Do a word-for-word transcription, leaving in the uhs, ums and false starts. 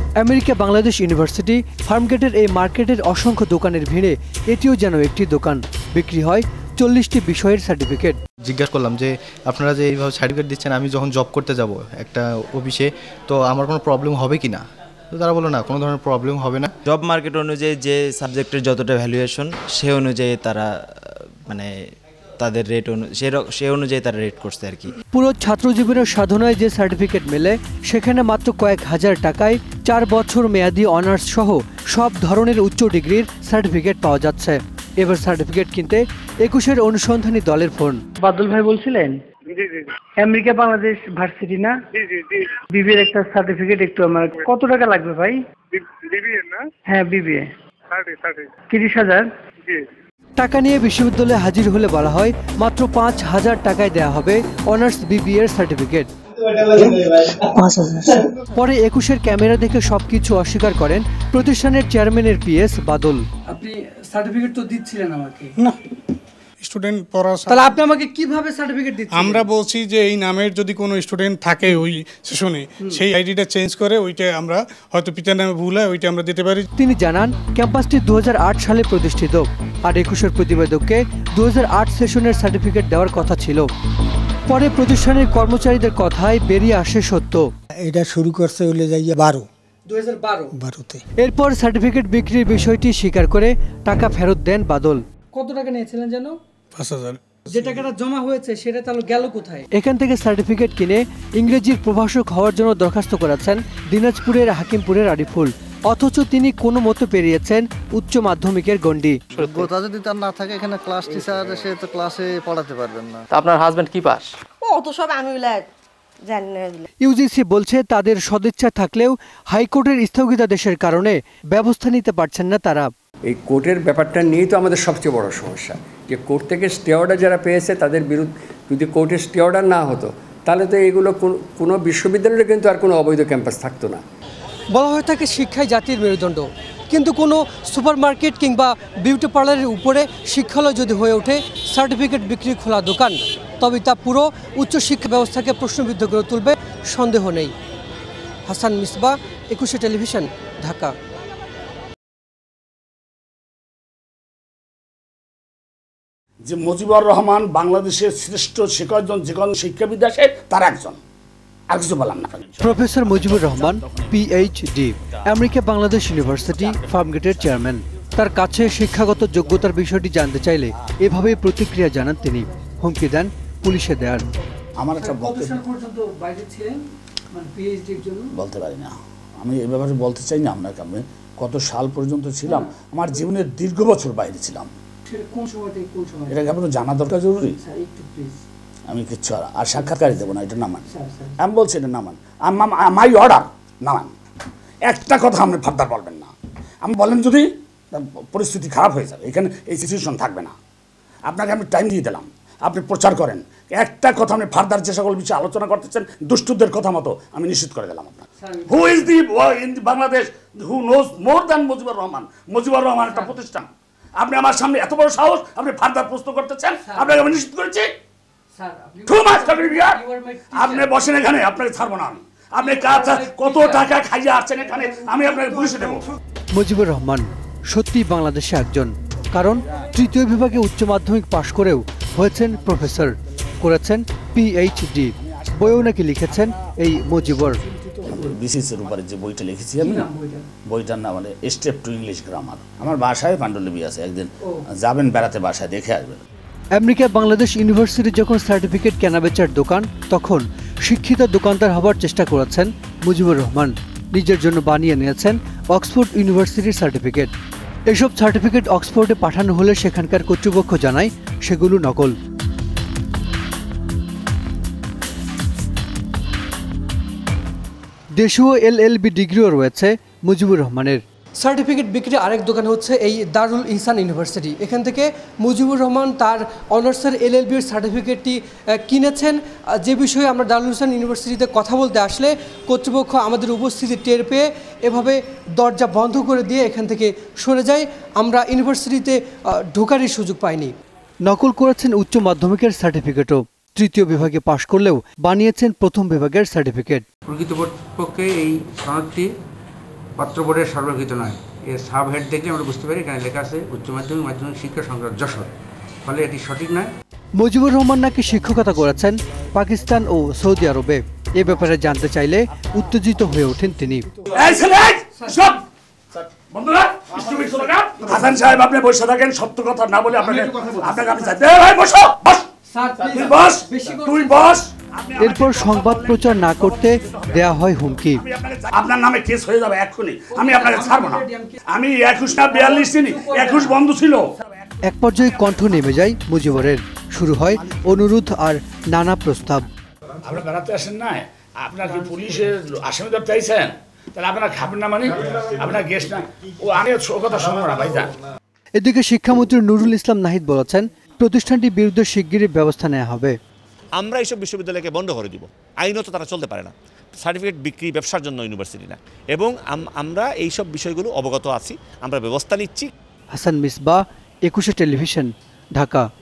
America Bangladesh university ফার্মগেটের এই মার্কেটের অসংখ্য দোকানের ভিড়ে এটিও যেন একটি দোকান। বিক্রি হয় চল্লিশটি বিষয়ের সার্টিফিকেট। জিজ্ঞাসা করলাম যে আপনারা যে এইভাবে সার্টিফিকেট দিচ্ছেন, আমি যখন জব করতে যাব একটা অফিসে, তো আমার কোনো প্রবলেম হবে কি না? তো তারা বললো না, কোনো ধরনের প্রবলেম হবে না। জব মার্কেট অনুযায়ী যে সাবজেক্টের যতটা ভ্যালুয়েশন সে অনুযায়ী তারা মানে তাদের রেট সে অনুযায়ী তারা রেট করছে আর কি। পুরো ছাত্র জীবনের সাধনায় যে সার্টিফিকেট মেলে সেখানে মাত্র কয়েক হাজার টাকায় চার বছর মেয়াদী অনার্স সহ সব ধরনের উচ্চ ডিগ্রির সার্টিফিকেট পাওয়া যাচ্ছে। এবার সার্টিফিকেট কিনতে একুশের অনুসন্ধানী দলের ফোন। বাদল ভাই বলছিলেন? জি জি। আমেরিকা বাংলাদেশ ভার্সিটি না? জি জি জি। বিবিএর একটা সার্টিফিকেট একটু আমার কত টাকা লাগবে ভাই? বিবিএ না? হ্যাঁ বিবিএ। ষাট ষাট। তিরিশ হাজার। জি। টাকা নিয়ে বিশ্ববিদ্যালয়ে হাজির হলে বলা হয় মাত্র পাঁচ হাজার টাকায় দেয়া হবে অনার্স বিবিএর সার্টিফিকেট। পরে একুশের ক্যামেরা দেখে সবকিছু অস্বীকার করেন প্রতিষ্ঠানের চেয়ারম্যানের পিএস বাদল। আপনি সার্টিফিকেট তো দিচ্ছিলেন আমাকে না, স্টুডেন্ট পড়া। তাহলে আপনি আমাকে কিভাবে সার্টিফিকেট দিচ্ছেন? আমরা বলছি যে এই নামের যদি কোনো স্টুডেন্ট থাকে ওই সেশনে, সেই আইডিটা চেঞ্জ করে ওইটা আমরা হয়তো পিতার নামে ভুল হয় ওইটা আমরা দিতে পারি। তিনি জানান ক্যাম্পাসটি দু হাজার আট সালে প্রতিষ্ঠিত, আর একুশের প্রতিবেদককে দু হাজার আট সেশনের সার্টিফিকেট দেওয়ার কথা ছিল। পরে প্রতিষ্ঠানের কর্মচারীদের কথায় বেরিয়ে আসে সত্য। এটা শুরু করছে হলে যাইয়া বারো দুই হাজার বারো বারোতে। এরপর সার্টিফিকেট বিক্রির বিষয়টি স্বীকার করে টাকা ফেরত দেন বাদল। কত টাকা নিয়েছিলেন যেন? পাঁচ হাজার। যে টাকাটা জমা হয়েছে সেটা তাহলে গেল কোথায়? এখান থেকে সার্টিফিকেট কিনে ইংরেজির প্রভাষক হওয়ার জন্য দরখাস্ত করেছেন দিনাজপুরের হাকিমপুরের আরিফুল, অথচ তিনি কোনো মতো পেরিয়েছেন উচ্চ মাধ্যমিকের গণ্ডি। যোগ্যতা যদি তার না থাকে এখানে ক্লাস টিচার সে তো ক্লাসে পড়াতে পারবেন না। আপনার হাজবেন্ড কি পাস? ও তো সব আমি জানি না। ইউজিসি বলছে তাদের সদিচ্ছা থাকলেও হাইকোর্টের স্থগিতাদেশের কারণে ব্যবস্থা নিতে পারছেন না তারা। এই কোর্টের ব্যাপারটা নিয়েই তো আমাদের সবচেয়ে বড় সমস্যা, যে কোর্ট থেকে স্টে অর্ডার যারা পেয়েছে তাদের বিরুদ্ধে যদি কোর্টের স্টে অর্ডার না হতো তাহলে তো এগুলো কোনো বিশ্ববিদ্যালয়ে কিন্তু আর কোনো অবৈধ ক্যাম্পাস থাকতো না। বলা হয়ে থাকে শিক্ষাই জাতির মেরুদণ্ড, কিন্তু কোনো সুপারমার্কেট কিংবা বিউটি পার্লারের উপরে শিক্ষালয় যদি হয়ে ওঠে সার্টিফিকেট বিক্রি খোলা দোকান, তবে তা পুরো উচ্চশিক্ষা ব্যবস্থাকে প্রশ্নবিদ্ধ করে তুলবে, সন্দেহ নেই। হাসান মিসবাহ, একুশে টেলিভিশন, ঢাকা। যে মুজিবুর রহমান বাংলাদেশের শ্রেষ্ঠ শিক্ষকজন যে কোনো শিক্ষাবিদ আছে তার একজন, আর কিছু বললাম না। Professor Mujibur Rahman PhD, America Bangladesh university ফার্মগেটের চেয়ারম্যান। তার কাছে শিক্ষাগত যোগ্যতার বিষয়টি জানতে চাইলে এভাবেই প্রতিক্রিয়া জানান তিনি। হুমকি দেন পুলিশে দেয়ার। আমার একটা বলতে পারি না, আমি এ ব্যাপারে বলতে চাই না আপনাকে। আমি কত সাল পর্যন্ত ছিলাম, আমার জীবনের দীর্ঘ বছর বাইরে ছিলাম, এটাকে আপনার জানা দরকার জরুরি। আমি কিচ্ছু আর সাক্ষাৎকারই দেবো না, এটা নামান। আমি বলছি এটা নামান, মাই অর্ডার নামান। একটা কথা আপনি ফার্দার বলবেন না। আমি বলেন যদি পরিস্থিতি খারাপ হয়ে যাবে, এখানে এই সিচুয়েশন থাকবে না। আপনাকে আমি টাইম দিয়ে দিলাম, আপনি প্রচার করেন। একটা কথা আপনি ফার্দার যে সকল বিষয়ে আলোচনা করতেছেন দুষ্টুদের কথা মতো আমি নিশ্চিত করে দিলাম আপনার। Who is the in the Bangladesh who knows more than Mujibur Rahman? Mujibur Rahman একটা প্রতিষ্ঠান। আপনি আমার সামনে এত বড় সাহস, আপনি ফার্দার প্রশ্ন করতেছেন, আপনাকে আমি নিশ্চিত করেছি। আপনি বসেন এখানে, আপনাকে ছাড়বো না আমি। আপনি কত টাকা খাইয়ে আসছেন এখানে, আমি আপনাকে পুলিশে দেবো। মুজিবুর রহমান সত্যি বাংলাদেশে একজন, কারণ তৃতীয় বিভাগে উচ্চ মাধ্যমিক পাশ করেও হয়েছেন প্রফেসর, করেছেন পিএইচডি। বইও নাকি লিখেছেন এই মুজিবুর। বিসিসের উপরে যে বইটা লিখেছি আমি, বইটার নাম মানে স্টেপ টু ইংলিশ গ্রামার। আমার বাসায় পাণ্ডুলিপি আছে, একদিন যাবেন বেড়াতে, বাসায় দেখে আসবেন। আমেরিকা বাংলাদেশ ইউনিভার্সিটি যখন সার্টিফিকেট কেনাবেচার দোকান, তখন শিক্ষিত দোকানদার হবার চেষ্টা করেছেন মুজিবুর রহমান। নিজের জন্য বানিয়ে নিয়েছেন অক্সফোর্ড ইউনিভার্সিটির সার্টিফিকেট। এসব সার্টিফিকেট অক্সফোর্ডে পাঠানো হলে সেখানকার কর্তৃপক্ষ জানায় সেগুলো নকল। দেশীয় এলএলবি ডিগ্রিও রয়েছে মুজিবুর রহমানের। সার্টিফিকেট বিক্রি আরেক দোকান হচ্ছে এই দারুল ইহসান ইউনিভার্সিটি। এখান থেকে মুজিবুর রহমান তার অনার্সের এলএলবির সার্টিফিকেটটি কিনেছেন, যে বিষয়ে আমরা দারুল ইহসান ইউনিভার্সিটিতে কথা বলতে আসলে কর্তৃপক্ষ আমাদের উপস্থিতি টের পেয়ে এভাবে দরজা বন্ধ করে দিয়ে এখান থেকে সরে যায়। আমরা ইউনিভার্সিটিতে ঢোকারই সুযোগ পাইনি। নকল করেছেন উচ্চ মাধ্যমিকের সার্টিফিকেটও। তৃতীয় বিভাগে পাশ করলেও বানিয়েছেন প্রথম বিভাগের সার্টিফিকেট। প্রকৃতপক্ষে এই সনদটি পাত্র বোর্ডের সর্বকৃত নয়, এর সাব হেড দেখলে আমরা বুঝতে পারি এখানে লেখা আছে উচ্চ মাধ্যমিক মাধ্যমিক শিক্ষা সংক্রান্ত যশোর, ফলে এটি সঠিক নয়। মুজিবুর রহমান নাকি শিক্ষকতা করেছেন পাকিস্তান ও সৌদি আরবে। এ ব্যাপারে জানতে চাইলে উত্তেজিত হয়ে ওঠেন তিনি। হাসান সাহেব, আপনি বসে থাকেন, সত্য কথা না বলে আপনাকে আপনাকে আমি চাই ভাই বসো, বস তুই বস, তুই বস। এরপর সংবাদ প্রচার না করতে দেয়া হয় হুমকি। আপনার নামে কেস হয়ে যাবে এক্ষুনি, আমি আপনাকে ছাড়বো না। আমি একুশ না বিয়াল্লিশ চিনি, একুশ বন্ধ ছিল। এক পর্যায়ে কণ্ঠ নেমে যায় মুজিবুরের, শুরু হয় অনুরোধ আর নানা প্রস্তাব। আপনারা বেড়াতে আসেন না, আপনার কি পুলিশের আসামি ধরতে চাইছেন? তাহলে আপনারা খাবেন না, মানে আপনার গেস্ট না, ও আমি ও কথা শুনবো না ভাই। এদিকে শিক্ষামন্ত্রী নুরুল ইসলাম নাহিদ বলেছেন, প্রতিষ্ঠানটির বিরুদ্ধে শিগগিরই ব্যবস্থা নেওয়া হবে। আমরা এইসব বিশ্ববিদ্যালয়কে বন্ধ করে দিব, আইনত তারা চলতে পারে না, সার্টিফিকেট বিক্রি ব্যবসার জন্য ইউনিভার্সিটি না, এবং আমরা এইসব বিষয়গুলো অবগত আছি, আমরা ব্যবস্থা নিচ্ছি। হাসান মিসবাহ, একুশে টেলিভিশন, ঢাকা।